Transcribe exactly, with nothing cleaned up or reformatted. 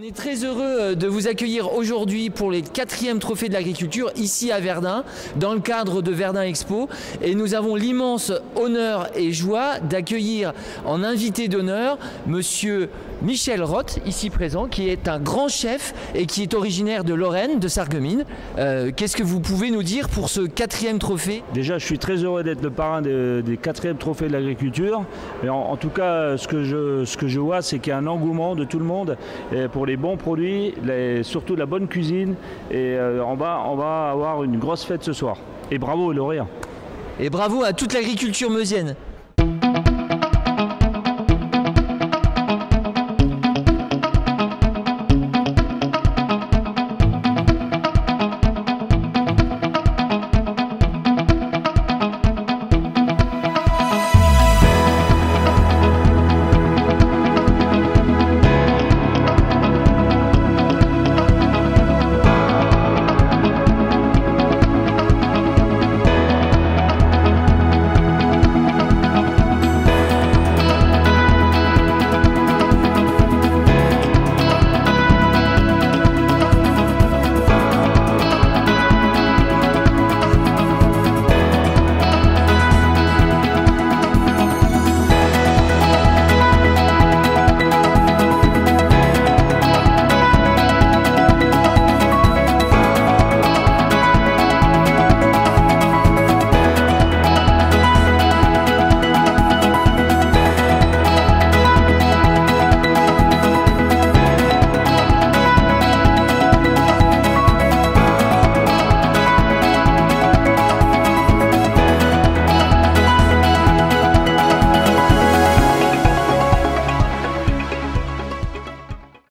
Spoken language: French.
On est très heureux de vous accueillir aujourd'hui pour les quatrièmes trophées de l'agriculture ici à Verdun, dans le cadre de Verdun Expo. Et nous avons l'immense honneur et joie d'accueillir en invité d'honneur Monsieur Michel Roth, ici présent, qui est un grand chef et qui est originaire de Lorraine, de Sarreguemines. Euh, Qu'est-ce que vous pouvez nous dire pour ce quatrième trophée? Déjà, je suis très heureux d'être le parrain des, des quatrièmes trophées de l'agriculture. Mais en, en tout cas, ce que je, ce que je vois, c'est qu'il y a un engouement de tout le monde et pour les bons produits, les, surtout la bonne cuisine. Et euh, on, va, on va avoir une grosse fête ce soir. Et bravo aux lauréats. Et bravo à toute l'agriculture meusienne.